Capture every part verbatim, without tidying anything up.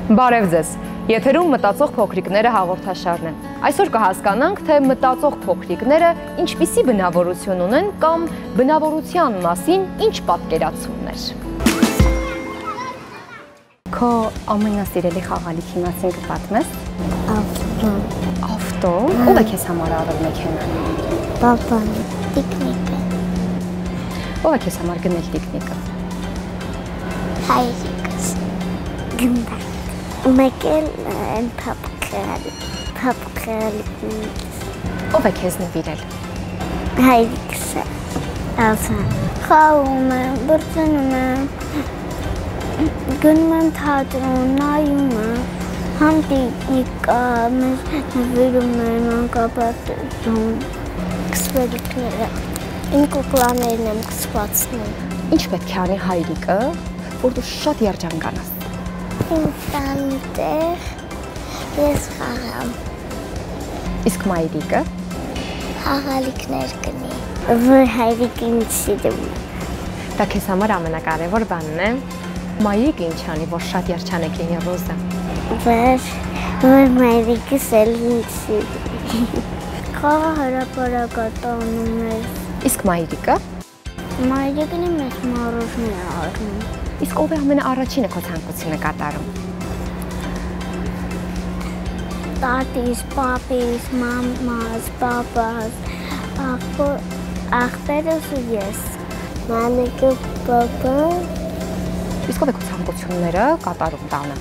Բարև ձեզ, եթերում մտածող փոքրիկները հաղորդաշարն է։ Այսօր կհասկանանք, թե մտածող փոքրիկները ինչպիսի բնավորություն ունեն կամ բնավորության մասին ինչ պատկերացումներ։ Քո ամենասիրելի խաղալիքի մասին կպատմես։ Ավտո։ Ավտո։ Ո՞վ է քեզ համար առել մեքենան։ Պապան, տիկնիկը։ Ո՞վ է քեզ համար գնել տիկնիկը։ Հայրիկս։ Գնդակ։ Մեկ էլ են փապկալի, փապկալի։ Ո՞վ է քեզ նվիրել։ Հայրիկս է, Ալսան։ Խաղում եմ, բրծնում եմ, գնում եմ թատրոն, նայում եմ, համ տիկնիկա, մեզ նվիրում են անկապատում, կսվելիքները, իմ կուկլաներն եմ կսվածնում։ Ինչ պետք է անի հայրիկը, որ դու շատ երջանկանաս։ Իմ տանտեղ ես խաղամ։ Իսկ մայրիկը։ Խաղալիքներ կնի, որ հայրիկը ինձ սիրում է։ Դա քեզ համար ամենակարևոր բանն է։ Մայրիկը ինչ անի, որ շատ երջանիկ լինի Ռոզը։ Որ որ մայրիկս էլ ինձ սիրում։ Խաղը հրապարակատանում է։ Իսկ մայրիկը։ Մայրիկն է մեզ մառոժն է առնում։ Իսկ ով է ամենաառաջինը քո ցանկությունը կատարում։ Տատիս, պապիս, մամաս, պապաս, աղբերս ու ես։ Մանիկը, պապա։ Իսկ ով է քո ցանկությունները կատարում տանը։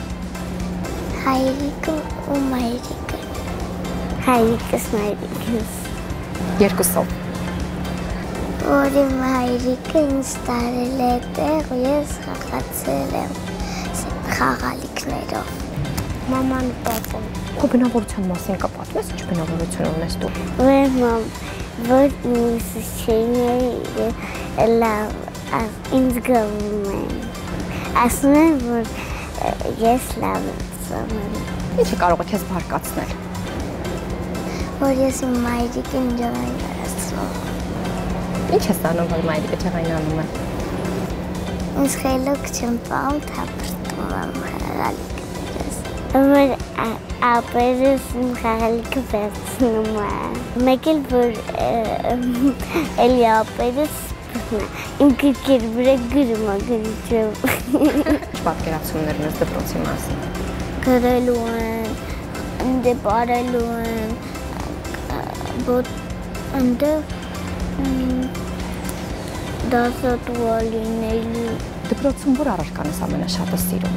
Հայրիկը ու մայրիկը։ Հայրիկս, մայրիկս։ Երկուսով։ Որ իմ հայրիկը ինձ տարել է տեղ ու ես խաղացել եմ խաղալիքներով։ Մաման ու պապան։ Քո բնավորության մասին կպատմես, ինչ բնավորություն ունես դու։ Որ մամ, որ ինձ շենի լավ ինձ գվում են։ Ասում են, որ ես լավ եմ ծամել։ Ինչը կարող է քեզ բարկացնել։ Որ ես իմ մայրիկին ջղայնացնում։ Ինչ ես անում, որ մայրիկը ջղայնանում է։ Ինձ խելոք չեմ պահում, թափրտում եմ խաղալիքներս։ Որ ապերս իմ խաղալիքը վերցնում է։ Մեկ էլ որ էլի ապերս իմ գրկեր վրա գրում է գրիչով։ Ինչ պատկերացումներ ունես դպրոցի մասին։ Գրելու են, ընդ բարելու են, ընդեղ դասատուա լինելու։ Դպրոցում որ առարկան ես ամենաշատը սիրում։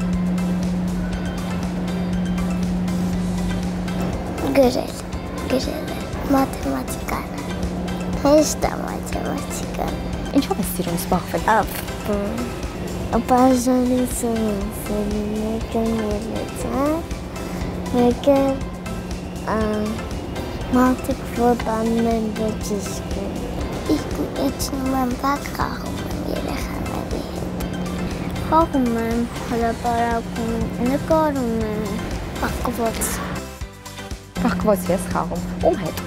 Գրել, գրել է, մաթեմատիկան, հեշտ է մաթեմատիկան։ Ինչով ես սիրում զբաղվել։ Բաժանիցում եմ սիրում, մեկը նորեցան, մեկը մարդիկ ոտանում են ոճիշկ են։ Իջնում եմ բակ խաղում եմ երեխաների հետ։ Խաղում եմ, հրապարակում, նկարում եմ, պակվոց։ Պակվոց ես խաղում, ում հետ։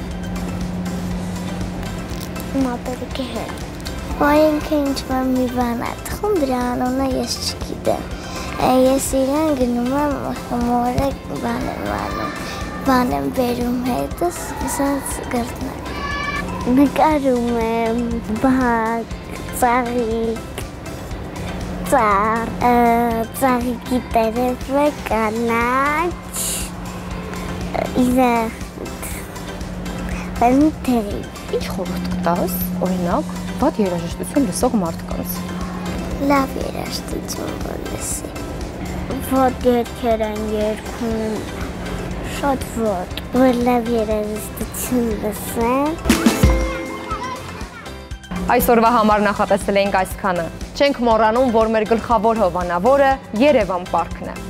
Մապերիկի հետ։ Մայինքը ինչ-որ մի բան է թխում, դրա անունը ես չգիտեմ։ Ես իրան գնում եմ հումորը բան եմ անում, բան եմ բերում հետս, սենց գրտնել։ Նկարում եմ բակ, ծաղիկ, ծառ, ծաղիկի տերևը, կանաչ, իզախիտ, բանի թերի։ Ինչ խորհուրդ կտաս, օրինակ, վատ երաժշտություն լսող մարդկանց։ Լավ երաժշտություն որ լսի։ Վատ երգեր են երգում, շատ վատ, որ լավ երաժշտություն լսեն։ Այսօրվա համար նախատեսել էինք այսքանը։ Չենք մոռանում, որ մեր գլխավոր հովանավորը Երևան պարկն է։